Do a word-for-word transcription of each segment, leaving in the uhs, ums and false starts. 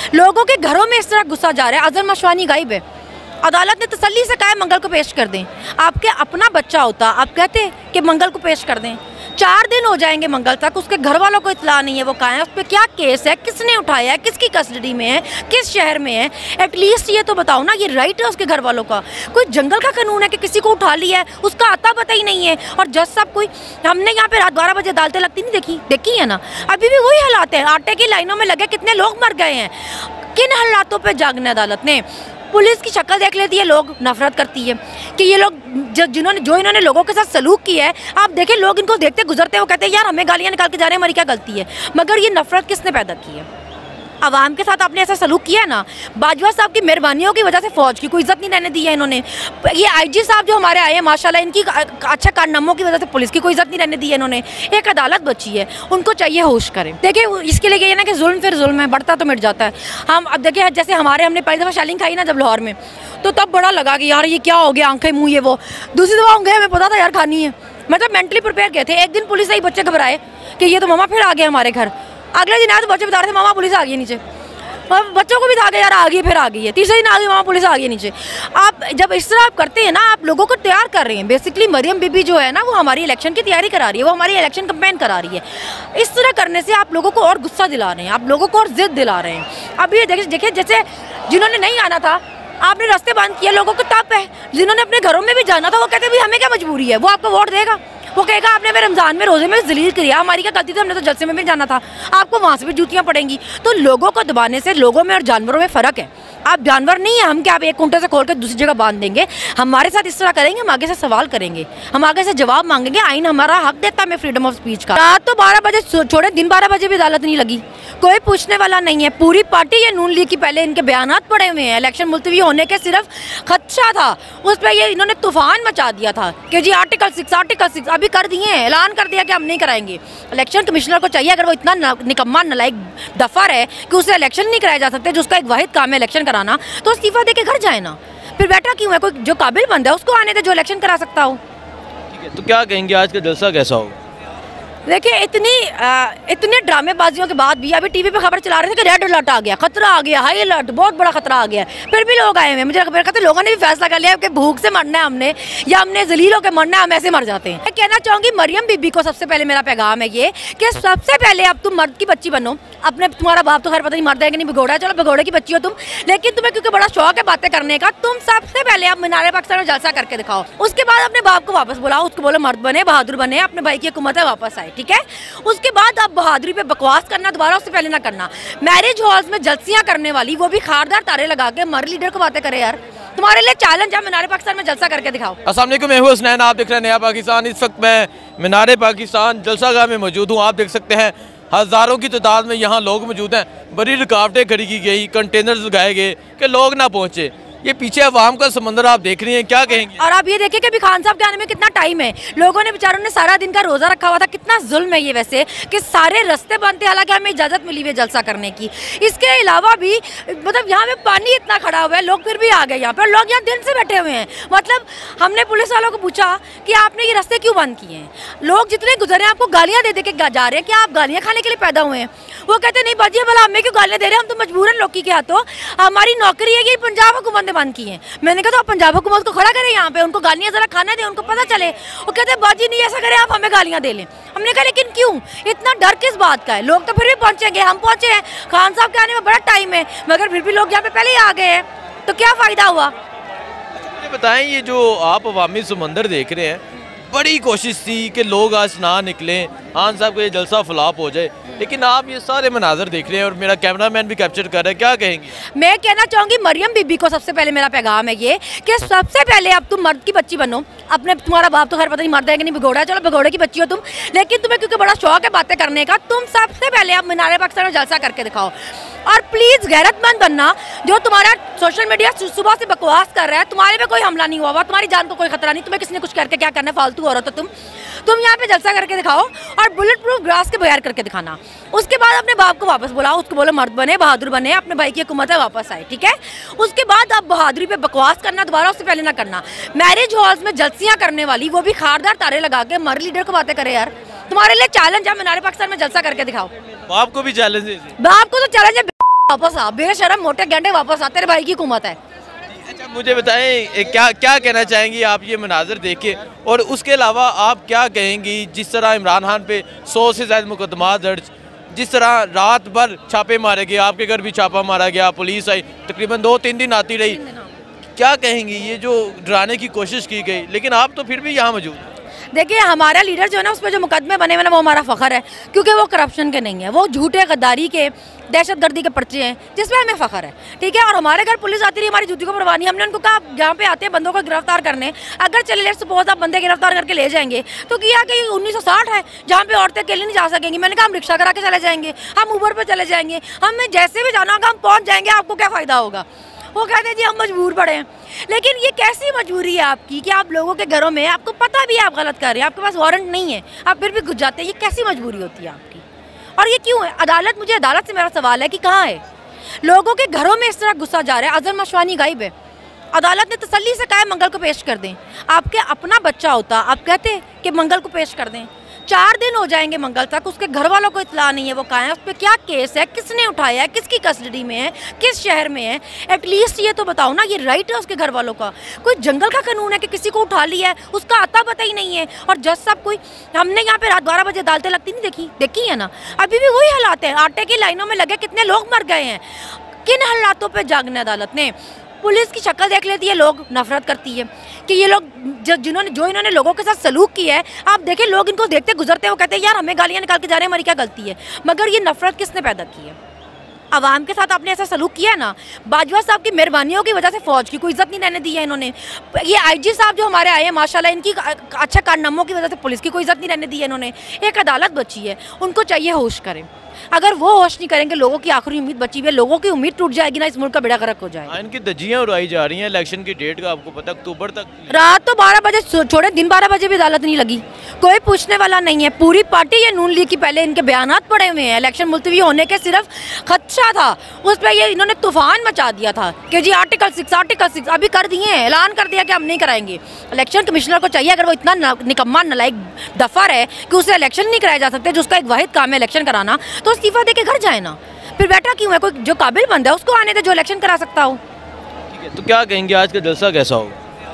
लोगों के घरों में इस तरह गुस्सा जा रहा है। अजहर मशवानी गायब है, अदालत ने तसल्ली से कहा है मंगल को पेश कर दें। आपके अपना बच्चा होता, आप कहते कि मंगल को पेश कर दें। चार दिन हो जाएंगे मंगल तक, उसके घर वालों को इत्तला नहीं है वो कहाँ है, उस पर क्या केस है, किसने उठाया है, किसकी कस्टडी में है, किस शहर में है। एटलीस्ट ये तो बताओ ना, ये राइट है उसके घर वालों का। कोई जंगल का कानून है कि किसी को उठा लिया है, उसका आता पता ही नहीं है। और जज साहब कोई, हमने यहाँ पे रात बारह बजे अदालतें लगती नहीं देखी देखी है ना, अभी भी वही हालात है। आटे की लाइनों में लगे कितने लोग मर गए हैं। किन हालातों पर जागना अदालत ने? पुलिस की शक्ल देख लेती है, लोग नफरत करती है कि ये लोग जिन्होंने जो इन्होंने लोगों के साथ सलूक किया है, आप देखें लोग इनको देखते गुजरते, वो कहते हैं यार हमें गालियाँ निकाल के जा रहे हैं, हमारी क्या गलती है। मगर ये नफरत किसने पैदा की है? आवाम के साथ आपने ऐसा सलूक किया है ना। बाजवा साहब की मेहरबानियों की वजह से फ़ौज की कोई इज्जत नहीं रहने दी है इन्होंने। ये आईजी साहब जो हमारे आए हैं माशाल्लाह, इनकी अच्छा कारनामों की वजह से पुलिस की कोई इज्जत नहीं रहने दी है इन्होंने। एक अदालत बची है, उनको चाहिए होश करें। देखिए इसके लिए ये ना कि जुल्म फिर जुल्म है, बढ़ता तो मिट जाता है। हम अब देखिए जैसे हमारे हमने पहली दफ़ा शालिंग खाई ना जब लाहौर में, तो तब बड़ा लगा कि यार ये क्या हो गया, आंखें मुँह ये वो। दूसरी दफ़ा होंगे हमें पता था यार खानी है, मतलब मेंटली प्रिपेयर किए थे। एक दिन पुलिस आई, बच्चे घबराए कि ये तो मामा फिर आ गया हमारे घर। अगले दिन आए तो बच्चे बता रहे थे मामा पुलिस आ गई नीचे। बच्चों को भी था कि यार आ गई, फिर आ गई है। तीसरे दिन आ गई मामा पुलिस आ गई नीचे। आप जब इस तरह आप करते हैं ना, आप लोगों को तैयार कर रहे हैं। बेसिकली मरियम बीबी जो है ना, वो हमारी इलेक्शन की तैयारी करा रही है, वो हमारी इलेक्शन कैंपेन करा रही है। इस तरह करने से आप लोगों को और गुस्सा दिला रहे हैं, आप लोगों को और जिद दिला रहे हैं। अब ये देखिए देखिए जैसे जिन्होंने नहीं आना था आपने रास्ते बंद किया, लोगों को तप है। जिन्होंने अपने घरों में भी जाना था वो कहते भाई हमें क्या मजबूरी है, वो आपको वोट देगा। वो कहेगा आपने मेरे रमज़ान में रोज़े में जलील किया, हमारी क्या गलती थी, हमने तो जलसे में भी जाना था, आपको वहाँ से भी जूतियाँ पड़ेंगी। तो लोगों को दबाने से लोगों में और जानवरों में फ़र्क है। आप जानवर नहीं है, हम क्या आप एक कुंटे से खोल कर दूसरी जगह बांध देंगे? हमारे साथ इस तरह करेंगे, हम आगे से सवाल करेंगे, हम आगे से जवाब मांगेंगे। आइन हमारा हक देता है हमें फ्रीडम ऑफ स्पीच का। रात तो बारह बजे छोड़े, दिन बारह बजे भी अदालत नहीं लगी, कोई पूछने वाला नहीं है। पूरी पार्टी ये नून लीग की पहले इनके बयानात पड़े हुए हैं। इलेक्शन मुलतवी होने के सिर्फ खदशा था, उस पर ये इन्होंने तूफान मचा दिया था कि जी आर्टिकल सिक्स आर्टिकल सिक्स अभी कर दिए हैं, ऐलान कर दिया कि हम नहीं कराएंगे। इलेक्शन कमिश्नर को चाहिए, अगर वो इतना निकम्मा नलायक दफर है कि उससे इलेक्शन नहीं कराए जा सकते, जो उसका एक वाहिद काम है इलेक्शन कराना, तो इस्तीफा दे के घर जाए ना। फिर बैठा क्यों है? कोई जो काबिल बंदा है उसको आने दे, जो इलेक्शन करा सकता हो। ठीक है, तो क्या कहेंगे आज का जलसा कैसा हो? देखिए इतनी आ, इतने ड्रामेबाजियों के बाद भी अभी टीवी पे खबर चला रहे थे कि रेड अलर्ट आ गया, खतरा आ गया, हाई अलर्ट, बहुत बड़ा खतरा आ गया। फिर भी लोग आए हुए, मुझे खबर कहते लोगों ने भी फैसला कर लिया कि भूख से मरना है हमने, या हमने जलील होकर मरना है, हम ऐसे मर जाते हैं। मैं कहना चाहूँगी मरियम बीबी को सबसे पहले मेरा पैगाम है ये कि सबसे पहले अब तुम मर्द की बच्ची बनो। अपने तुम्हारा बाप तो खैर पता नहीं मर्द है कि नहीं, भगोड़ा है, चलो भगोड़े की बच्ची हो तुम, लेकिन तुम्हें क्योंकि बड़ा शौक है बातें करने का, तुम सबसे पहले अब मीनार पाकिस्तान में जलसा करके दिखाओ। उसके बाद अपने बाप को वापस बुलाओ, उसको बोलो मर्द बने, बहादुर बने, अपने भाई की हुकूमत है वापस आए, ठीक है। उसके बाद आप बहादुरी पे बकवास करना दोबारा उससे पहले ना करना। मैरिज हॉल्स में जलसियां करने वाली, वो भी खारदार तारे लगा के, मर लीडर को बातें करे यार। तुम्हारे लिए चैलेंज है, मीनार पाकिस्तान में जलसा करके दिखाओ। अस्सलाम वालेकुम, मैं हूं हसनैन, आप देख रहे हैं नया पाकिस्तान। इस वक्त मैं मीनार पाकिस्तान जलसागाह में मौजूद हूं। आप देख सकते हैं हज़ारों की तादाद में यहाँ लोग मौजूद हैं। बड़ी रुकावटें खड़ी की गई, कंटेनर्स लगाए गए कि लोग ना पहुँचे। ये पीछे अवाम का समंदर आप देख रही हैं, क्या कहेंगे? और आप ये देखिए कि भी खान साहब के आने में कितना टाइम है। लोगों ने बेचारों ने सारा दिन का रोजा रखा हुआ था। कितना जुल्म है ये वैसे कि सारे रास्ते बंद थे, हालांकि हमें इजाजत मिली हुई है जलसा करने की। इसके अलावा भी मतलब यहाँ पे पानी इतना खड़ा हुआ है, लोग फिर भी आ गए यहाँ पर। लोग यहाँ दिन से बैठे हुए हैं। मतलब हमने पुलिस वालों को पूछा कि आपने ये रास्ते क्यों बंद किए हैं? लोग जितने गुजरे हैं आपको गालियाँ दे दे के जा रहे हैं कि आप गालियाँ खाने के लिए पैदा हुए हैं। वो कहते नहीं बाजी भला हमें क्यों गालियाँ दे रहे हैं, हम तो मजबूरन लोग के हाथों, हमारी नौकरी है कि पंजाब हुकूमत ने बंद की है। मैंने कहा तो आप पंजाब हुकूमत को खड़ा करें यहाँ पे, उनको गालियाँ जरा खाना दें, उनको पता चले। वो कहते हैं बाजी नहीं ऐसा करें, आप हमें गालियाँ दे लें। हमने कहा लेकिन क्यों, इतना डर किस बात का है? लोग तो फिर भी पहुँचेंगे, हम पहुँचे हैं, खान साहब के आने में बड़ा टाइम है, मगर फिर भी लोग यहाँ पे पहले ही आ गए हैं, तो क्या फ़ायदा हुआ? मुझे बताएं, ये जो आप अवामी समंदर देख रहे हैं, बड़ी कोशिश थी कि लोग आज ना निकलें, खान साहब का ये जलसा फ्लॉप हो जाए, लेकिन आप ये सारे मनाजर देख रहे हैं और मेरा कैमरामैन भी कैप्चर कर रहा है, क्या कहेंगी? मैं कहना चाहूँगी मरियम बीबी को सबसे पहले मेरा पैगाम है ये कि सबसे पहले अब तुम मर्द की बच्ची बनो। अपने तुम्हारा बाप तो खैर पता नहीं मर्द है कि नहीं, भगोड़ा है, चलो भगोड़े की बच्ची हो तुम, लेकिन तुम्हें क्योंकि बड़ा शौक है बातें करने का, तुम सबसे पहले अब मीनार पाकिस्तान में जलसा करके दिखाओ। और प्लीज़ गैरतमंद बनना। जो तुम्हारा सोशल मीडिया सुबह से बकवास कर रहा है, तुम्हारे पे कोई हमला नहीं हुआ, तुम्हारी जान को कोई खतरा नहीं, तुम्हें किसने कुछ करके क्या करना है, फालतू औरत हो तुम। तुम यहाँ पे जलसा करके दिखाओ और बुलेट प्रूफ ग्लास के बगैर करके दिखाना। उसके बाद अपने बाप को वापस बुलाओ, उसको बोलो मर्द बने, बहादुर बने, अपने भाई की हुकूमत है वापस आए, ठीक है। उसके बाद आप बहादुरी पे बकवास करना दोबारा उससे पहले ना करना। मैरिज हॉल्स में जलसियाँ करने वाली, वो भी खारदार तारे लगा के, मर लीडर को बातें करे यार। तुम्हारे लिए चैलेंज है, मीनार पाकिस्तान में जलसा करके दिखाओ। बाप को भी चैलेंज है, बाप को तो चैलेंज है। वापस आ, बेशरम मोटे गेंडे वापस आ, तेरे भाई की हुकूमत है। अच्छा मुझे बताएं क्या क्या कहना चाहेंगी आप ये मनाजर देख के, और उसके अलावा आप क्या कहेंगी जिस तरह इमरान खान पे सौ से ज़्यादा मुकदमा दर्ज, जिस तरह रात भर छापे मारे गए, आपके घर भी छापा मारा गया, पुलिस आई तकरीबन दो तीन दिन आती रही, क्या कहेंगी ये जो डराने की कोशिश की गई, लेकिन आप तो फिर भी यहाँ मौजूद हैं? देखिए हमारा लीडर जो है ना, उस पर जो मुकदमे बने हुए ना, वो हमारा फ़ख्र है, क्योंकि वो करप्शन के नहीं है, वो झूठे गद्दारी के, दहशतगर्दी के पर्चे हैं, जिसमें हमें फ़ख्र है, ठीक है। और हमारे घर पुलिस आती रही, हमारी जूती को परवाह नहीं। हमने उनको कहा यहाँ पे आते हैं बंदों को गिरफ्तार करने, अगर चले लेट सपोज आप बंदे गिरफ्तार करके ले जाएंगे तो किया कि उन्नीस सौ साठ है जहाँ पे औरतें अकेले नहीं जा सकेंगी। मैंने कहा हम रिक्शा करा के चले जाएंगे, हम ऊबर पर चले जाएंगे, हमें जैसे भी जाना होगा हम पहुँच जाएंगे, आपको क्या फ़ायदा होगा। वो कहते हैं जी हम मजबूर पड़े हैं। लेकिन ये कैसी मजबूरी है आपकी कि आप लोगों के घरों में, आपको पता भी है आप गलत कर रहे हैं, आपके पास वारंट नहीं है, आप फिर भी घुस जाते हैं। ये कैसी मजबूरी होती है आपकी, और ये क्यों है? अदालत, मुझे अदालत से मेरा सवाल है कि कहाँ है? लोगों के घरों में इस तरह गुस्सा जा रहा है। अजहर मशवानी गायब है, अदालत ने तसल्ली से कहा है मंगल को पेश कर दें। आपके अपना बच्चा होता, आप कहते कि मंगल को पेश कर दें। चार दिन हो जाएंगे मंगल तक, उसके घर वालों को इत्तला नहीं है वो कहाँ है, उस पर क्या केस है, किसने उठाया है, किसकी कस्टडी में है, किस शहर में है। एटलीस्ट ये तो बताओ ना, ये राइट है उसके घर वालों का। कोई जंगल का कानून है कि किसी को उठा लिया है, उसका आता पता ही नहीं है। और जज साहब, कोई हमने यहाँ पे रात बारह बजे अदालतें लगती नहीं देखी देखी है ना, अभी भी वही हालात है। आटे की लाइनों में लगे कितने लोग मर गए हैं। किन हालातों पर जागना अदालत ने? पुलिस की शक्ल देख लेती है, लोग नफरत करती है कि ये लोग जिन्होंने जो इन्होंने लोगों के साथ सलूक किया है, आप देखें लोग इनको देखते गुजरते, वो कहते हैं यार हमें गालियाँ निकाल के जा रहे हैं, हमारी क्या गलती है। मगर ये नफरत किसने पैदा की है? आवाम के साथ आपने ऐसा सलूक किया है ना। बाजवा साहब की मेहरबानियों की वजह से फौज की कोई इज्जत नहीं रहने दी है इन्होंने। ये आईजी साहब जो हमारे आए हैं माशाल्लाह, इनकी अच्छे कारनामों की वजह से पुलिस की कोई इज्जत नहीं रहने दी है इन्होंने। एक अदालत बची है, उनको चाहिए होश करें। अगर वो होश नहीं करेंगे, लोगों की आखिरी उम्मीद बची हुई है, लोगों की उम्मीद टूट जाएगी ना, इस मुल्क का बेड़ा गर्क हो जाएगा। इनकी धज्जियां उड़ाई जा रही हैं इलेक्शन की डेट का, आपको पता अक्टूबर तक। रात तो बारह बजे छोड़े, दिन बारह बजे भी अदालत नहीं लगी, कोई पूछने वाला नहीं है। पूरी पार्टी ये नून लीग की पहले इनके बयानात पड़े हुए हैं। इलेक्शन मुलतवी होने के सिर्फ खदशा था, उस पर ये इन्होंने तूफान मचा दिया था कि जी आर्टिकल सिक्स आर्टिकल सिक्स अभी कर दिए हैं, ऐलान कर दिया कि हम नहीं कराएंगे। इलेक्शन कमिश्नर को चाहिए, अगर वो इतना निकम्मा नलायक दफर है कि उसे इलेक्शन नहीं कराए जा सकते, जो उसका एक वाहिद काम है इलेक्शन कराना, तो इस्तीफा दे के घर जाए ना। फिर बैठा क्यों है? कोई जो काबिल बंदा है उसको आने दे, जो इलेक्शन करा सकता हो। ठीक है, तो क्या कहेंगे आज का जलसा कैसा हो?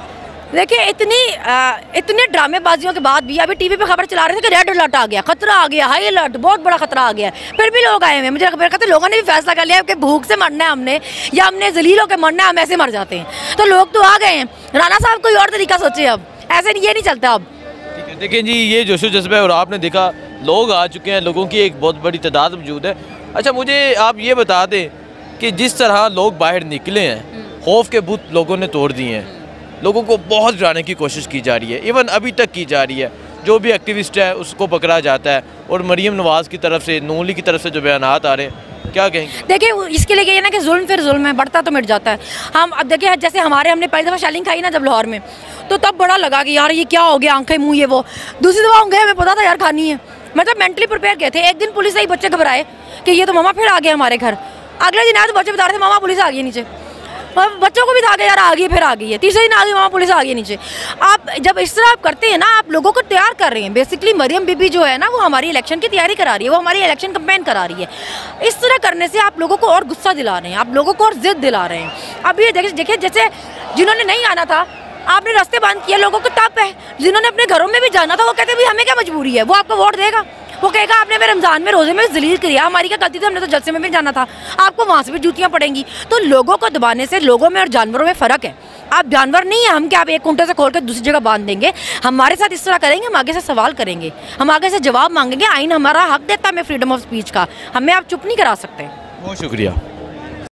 देखिए इतनी आ, इतने ड्रामेबाजियों के बाद भी अभी टीवी पे खबर चला रहे थे कि रेड अलर्ट आ गया, खतरा आ गया, हाई अलर्ट, बहुत बड़ा खतरा आ गया। फिर भी लोग आए हुए, मुझे खबर कहते लोगों ने भी फैसला कर लिया कि भूख से मरना है हमने, या हमने जलील होकर मरना है, हम ऐसे मर जाते हैं। तो लोग तो आ गए हैं। राणा साहब कोई और तरीका सोचे, अब ऐसे ये नहीं चलता अब। ठीक है, देखिए जी ये जोशो जज्बा है, और आपने देखा लोग आ चुके हैं, लोगों की एक बहुत बड़ी तादाद मौजूद है। अच्छा मुझे आप ये बता दें कि जिस तरह लोग बाहर निकले हैं, खौफ के बुत लोगों ने तोड़ दिए हैं, लोगों को बहुत डराने की कोशिश की जा रही है, इवन अभी तक की जा रही है। जो भी एक्टिविस्ट है उसको पकड़ा जाता है, और मरीम नवाज़ की तरफ से, नून लीग की तरफ से जो बयानात आ रहे हैं, क्या कहेंगे? देखिए इसके लिए ये ना कि जुल्म फिर जुल्म है, बढ़ता तो मिट जाता है। हम अब देखिए जैसे हमारे हमने पहली दफ़ा शैलिंग खाई ना जब लाहौर में, तो तब बड़ा लगा कि यार ये क्या हो गया, आंखें मुँह ये वो। दूसरी दफ़ा होंगे हमें पता था यार खानी है, मतलब मेंटली प्रिपेयर किए थे। एक दिन पुलिस आई, बच्चे घबराए कि ये तो मामा फिर आ गया हमारे घर। अगले दिन आए तो बच्चे बता रहे थे मामा पुलिस आ गई नीचे। बच्चों को भी था कि यार आ गई, फिर आ गई है। तीसरे दिन आ गई मामा पुलिस आ गई नीचे। आप जब इस तरह आप करते हैं ना, आप लोगों को तैयार कर रहे हैं। बेसिकली मरियम बीबी जो है ना, वो हमारी इलेक्शन की तैयारी करा रही है, वो हमारी इलेक्शन कैंपेन करा रही है। इस तरह करने से आप लोगों को और गुस्सा दिला रहे हैं, आप लोगों को और जिद दिला रहे हैं। अब ये देखिए देखिए जैसे जिन्होंने नहीं आना था, आपने रास्ते बंद किए, लोगों को तप है। जिन्होंने अपने घरों में भी जाना था, वो कहते भाई हमें क्या मजबूरी है, वो आपको वोट देगा। वो कहेगा आपने मेरे रमजान में रोजे में जलील किया, हमारी क्या गलती थी, हमने तो जलसे में भी जाना था, आपको वहाँ से भी जूतियाँ पड़ेंगी। तो लोगों को दबाने से लोगों में और जानवरों में फ़र्क है। आप जानवर नहीं है, हम क्या आप एक कुंटे से खोल कर दूसरी जगह बांध देंगे? हमारे साथ इस तरह करेंगे, हम आगे से सवाल करेंगे, हम आगे से जवाब मांगेंगे। आइन हमारा हक देता है हमें फ्रीडम ऑफ स्पीच का, हमें आप चुप नहीं करा सकते। बहुत शुक्रिया।